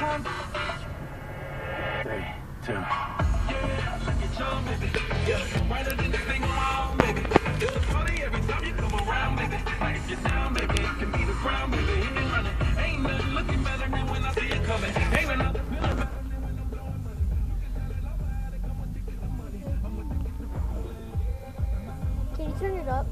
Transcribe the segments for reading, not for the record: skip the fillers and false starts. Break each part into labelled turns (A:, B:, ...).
A: Can you turn it up?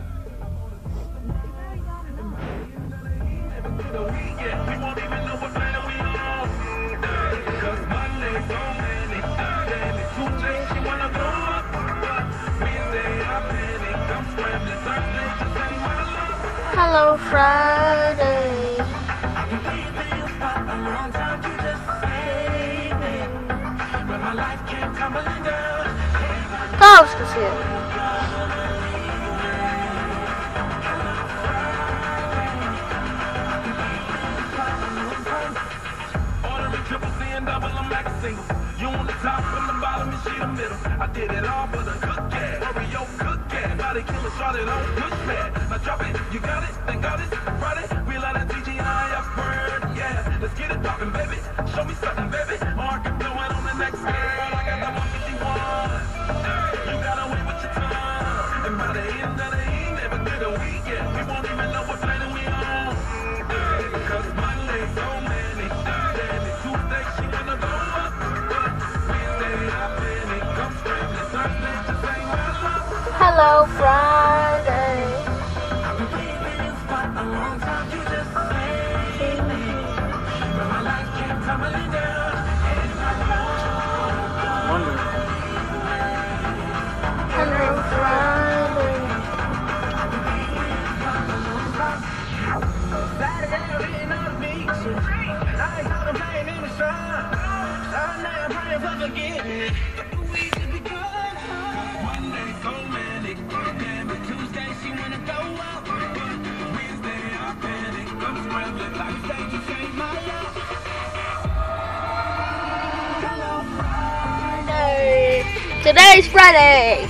A: Hello, Friday. Ghost is here.
B: You on the top, from the bottom, and she the middle. I did it all for the good cat. Oreo good cat. Body killer, shot it on push pad. Now drop it, you got it, thank God it's Friday. We let that TGI upward, yeah. Let's get it poppin', baby. Show me something, baby. Market blowing on the next girl. I got the 151. You got away with your tongue. And by the end of the evening, but through the weekend, we won't even know what planet we on. Cause Monday's so many. Tuesday, she wanna go up.
A: Hello, Friday. Hello, Friday. Today's Friday.